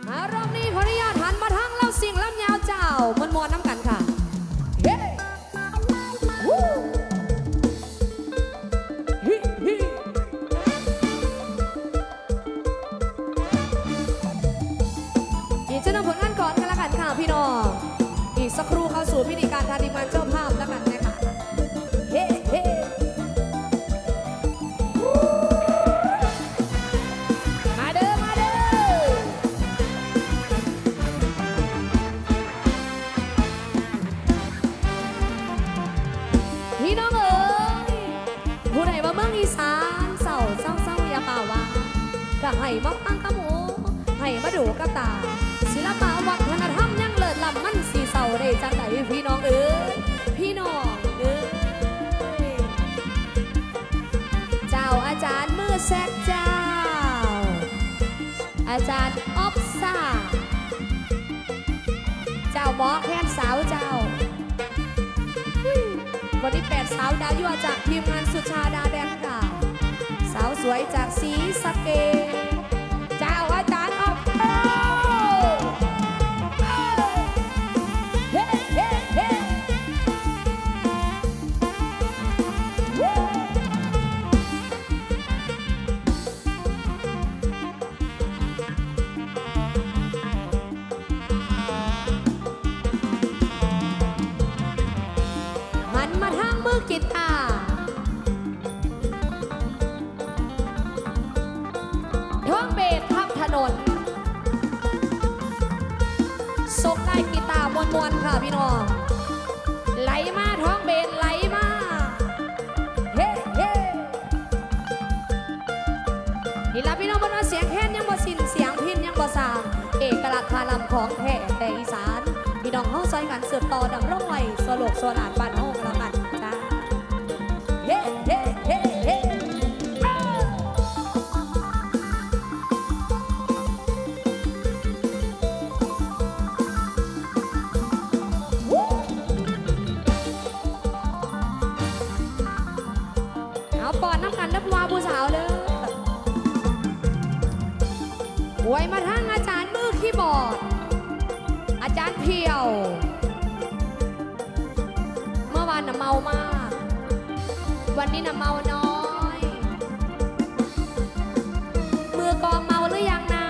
รอบนี้ขออนุญาตหันมาทางเล่าสิ่งลำยาวเจ้ามวนน้ำกันค่ะเฮ้อีกจะนำผลงานก่อนกันละกันค่ะพี่น้องอีกสักครู่เข้าสู่พิธีการทาดีมันเจ้าภาพแล้วกันนะคะเฮ้เฮ้มาเด้อมาเด้อพี่น้องเอ๋ยผู้ใดมาเมืองอีสานเศร้าอย่าป่าว่าก็ให้มาฟังกะหมูให้มาดูกะตาศิลปะวัฒนธรรมยังเลิศล้ำมันสีเศร้าได้จังใดพี่น้องเอ๋ยพี่น้องเอ๋ยเจ้าอาจารย์มือแซกเจ้าอาจารย์ออฟซ่าเจ้าหมอแค้นสาวเจ้าวันนี้8สาวดาวยั่วจากทีมงานสุชาดาแดงค่ะสาวสวยจากศรีสะเกษเจ้าอาจารย์ออฟเฮ้เฮ้เฮ้หันมาทางมือกีตาร์ท้องเบสทับถนนส่งได้กีตาร์มวนๆค่ะพี่น้องไหลมาท้องเบสไหลมาเฮ้เฮ้นี่ละพี่น้องบนว่าเสียงแค้นยังบ่สิ้นเสียงพินยังบ่สางเอกลักษณ์คาลำของแท้แต่อีสานพี่น้องเฮาซอยกันสืบต่อดำรงไว้สโลกโซลาดบ้านเฮากันละกันจ้าเฮ้เฮ้เฮ้เฮ้เอาปอนน้ำกันนับวาผู้สาวเด้อไว้มาทางอาจารย์มือคีย์บอร์ดอาจารย์เพียวเมื่อวานน่ะเมามากวันนี้น่ะเมาน้อยมือกองเมาหรือยังนะ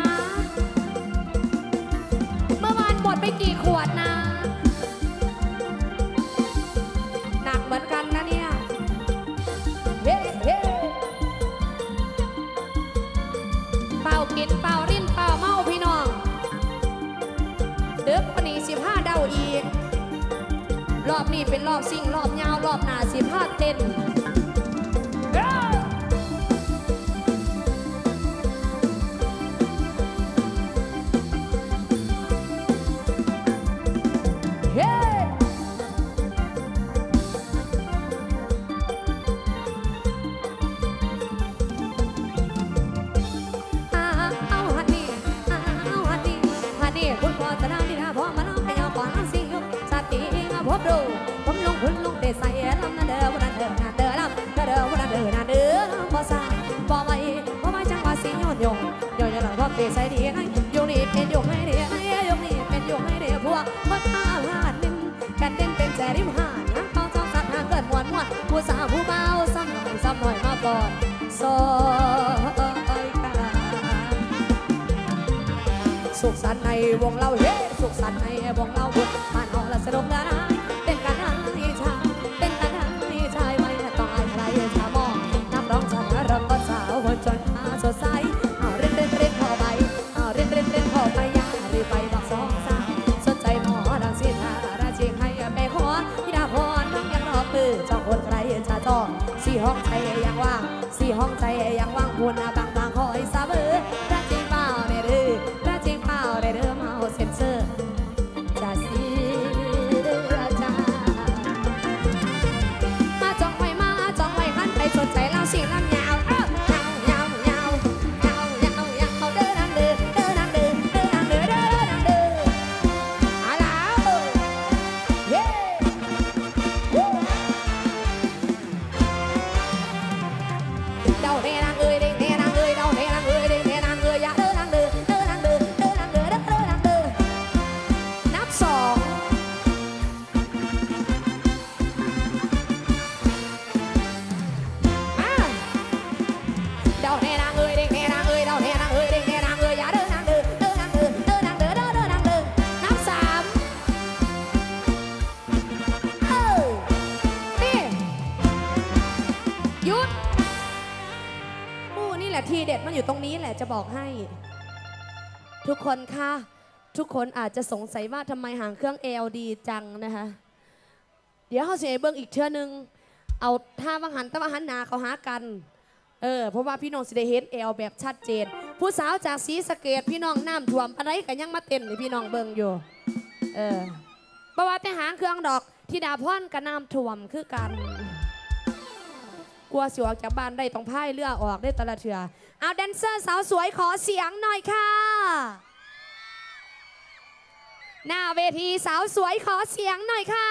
เมื่อวานหมดไปกี่ขวดนะหนักเหมือนกันนะเนี่ยเฮ้เฮ้เป่ากินเป่าริ้นเป่าเมาพี่น้องเด็กปนี15เดาอีกรอบนี้เป็นรอบซิ่งรอบยาวรอบหนา15เต้นเฮ้เอาฮันนี่คุณพ่อจะได้ดีนะพ่อมาน้องให้เอาก่อนสิยุสติมาพบดูผมลงคุณลงเดใส่ลำนั่นเด้อวันนั้นเด้องานเด้อลำเด้อวันนั้นเด้องานเด้อพอสาพอไม่จังว่าสิยอดยงหลังก็เดใส่ดีให้ยงนี่เป็นยงให้เดียยงนี่เป็นยงให้เดียพวกมันอาหารนินกันเต้นเป็นแจริมหานนะเขาเจ้าสัตว์หาเกิดมวนผู้สาวผู้เบาซ้ำหน่อยมาก่อนซอยสุขสันต์ในวงเราเฮ้สุขสันต์ในวงเราบุญผ่านเอาละสนุกนะเต้นกันนะนี่ชายเต้นกันนะนี่ชายไม่ต้องอายใครชามองนักร้องชายรำต้นสาวคนจนมาสดใสเอาเล่นเข้าไปเอาเล่นเข้าไปยาหรือไปบอกสองสาวสนใจหมอดังสิ้นราชิกให้ไปขอที่ดาพรน้องยังรอปื้อเจ้าคนใครจะจองสี่ห้องใจยังว่างสี่ห้องใจยังว่างคุณบางคอยสาบราชิกเปล่าเนี่ยดื้อได้เริ่มเอาเซ็นเซอร์จะสีจ้ามาจ้องไว้ขันไปสนใจเราเสียงลำยาวเดินดังเดินอาลาเย้เดาเดนางเอ้ยเดนางเอ้ยเดาเดนางเอ้ยเดนางเอ้ยเด็ดมันอยู่ตรงนี้แหละจะบอกให้ทุกคนค่ะทุกคนอาจจะสงสัยว่าทำไมหางเครื่อง ALD จังนะคะเดี๋ยวเขาเสียเบิ้งอีกเทื่อนึงเอาท่าวังหันตะวังหันนาเขาหากันเพราะว่าพี่น้องสิได้เห็นเอลแบบชัดเจนผู้สาวจากศรีสะเกษพี่น้องน้ำท่วมอะไรกันยังมาเต้นให้พี่น้องเบิ้งอยู่เพราะว่าแต่หางเครื่องดอกที่ดาพ่อนกับน้ำท่วมคือกันกลัวสิออกจากบ้านได้ต้องพายเรือออกได้ตละเถื่อเอาแดนเซอร์สาวสวยขอเสียงหน่อยค่ะหน้าเวทีสาวสวยขอเสียงหน่อยค่ะ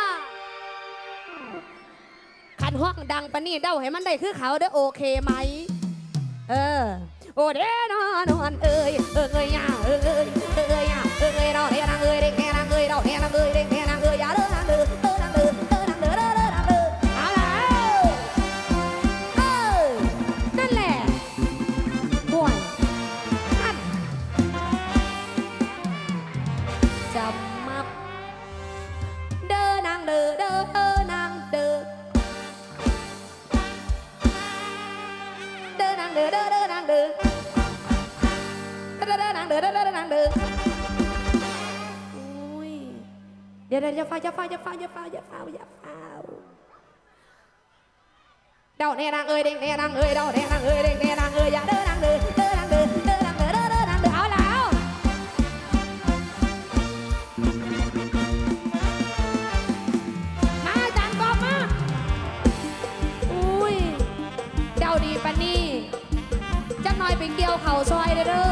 ขันห้องดังปะนี่เด้าให้มันได้คือเขาได้โอเคไหมโอเด้นอนเอ้ยย่าเอ้ยย่าเราเด้นางเอ้ยเด้แค่นางเอ้ยเราแค่นางเอ้ยเด้แค่นางเอ้ยอย่าเด้อนางเด้อนางเด้อนางเด้อนางเด้อเอาแล้วนั่นแหละบ่วยนั่นจำมับเด้อนางเด้อนางเด้อเด้อนางเด้อนางเด้ออุ้ยเดี๋ยวอย่าฟ้าเดาแน่นางเอ้ยเด้งแน่นางเอ้ยเดาแน่นางเอ้ยเด้งแน่นางเอ้ยอย่าเด้อนางเด้อนางเด้อนางเด้อเอาแล้วมาจานกอบมาอุ้ยเดาดีปะนี่จังน้อยไปเกี่ยวเข่าซอยเด้อ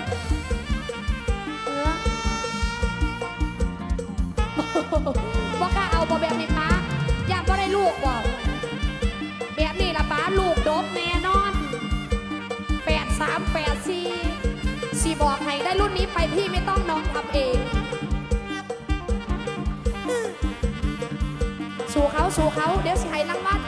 บ่กล้าเอาบ่แบบนี้ป้าอยากบ่ได้ลูกบ่แบบนี้ละป้าลูกดกแน่นอน8384สิบอกให้ได้รุ่นนี้ไปพี่ไม่ต้องน้องทำเองสู่เขาเดี๋ยวสิให้รางวัล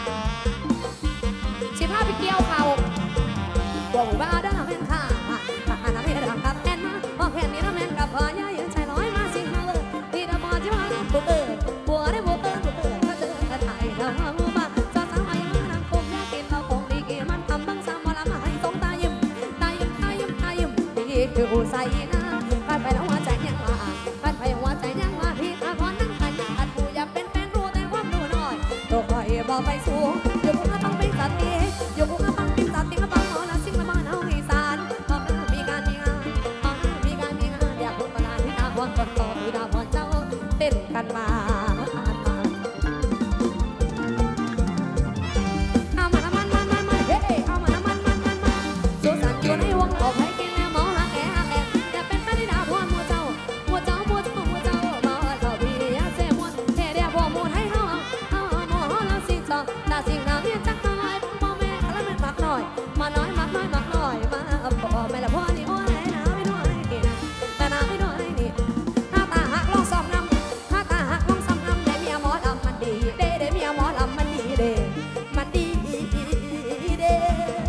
15ไปเกี่ยวเข่าบอกว่าเด้อแม่นค่ะมาน้ำเฮ็ดกับแม่นมาแค่นี้น้ำแม่นกับพ่อย่ายืนใจร้อยมาสิเฮาที่ดำจิมาบุกบัวได้บุกถ้าเจอกระต่ายดำมาจะสาวยังนั่งคงยากินเราคงดีกี่มันทำบังซ้ำมาละมาให้ตรงตายิ้มดีคือใส่นะผ่านไปแล้วหัวใจยังมาผ่านไปหัวใจยังมาพี่ตาพอนั่งกันอัดผู้อยากเป็นแฟนรู้แต่ความรู้น้อยตัวคอยบอกไปสูงอยู่กูก็ต้องเป็นสัตว์อยู่กูก็ต้องเป็นสัตว์ที่ก็ต้องเอาละสิ่งละมันเอาให้สารมีงานอยากรู้ตลาดที่ตาพรก่อนต่อที่ตาพรเจ้าเต้นกันมาเอามามันเฮ้เอามามันสุสานอยู่ในวงออกให้กินแล้วหมอหักแอย่าเป็นแฟนที่ดาพรมัวเจ้ามาเจ้าพี่อยากเสียมวนเท่เดียวพอมูให้เฮาหมอแล้วสิจอตาสิ่งเราเนี่ยจักน้อยพ่อแม่แล้วแม่มักน้อยมาน้อยมักน้อยมาพ่อแม่ละพ่อนี่โอ้ยนะไม่ด้วยนี่นะแต่นะไม่ด้วยนี่ถ้าตาหักลองซ้ำนำได้เมียหมอลำมันดีได้เมียหมอลำมันดีเด้มันดีเด้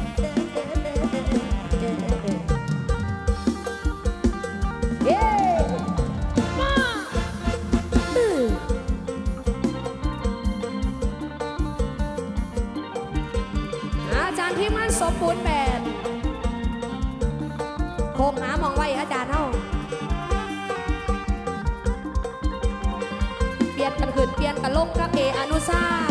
เย้มาอาจารย์ที่มันสมบูรณ์แบบคงหามองไว้อาจารย์เฮาเปลี่ยนกันขึ้นเปลี่ยนกันลงกับอนุชา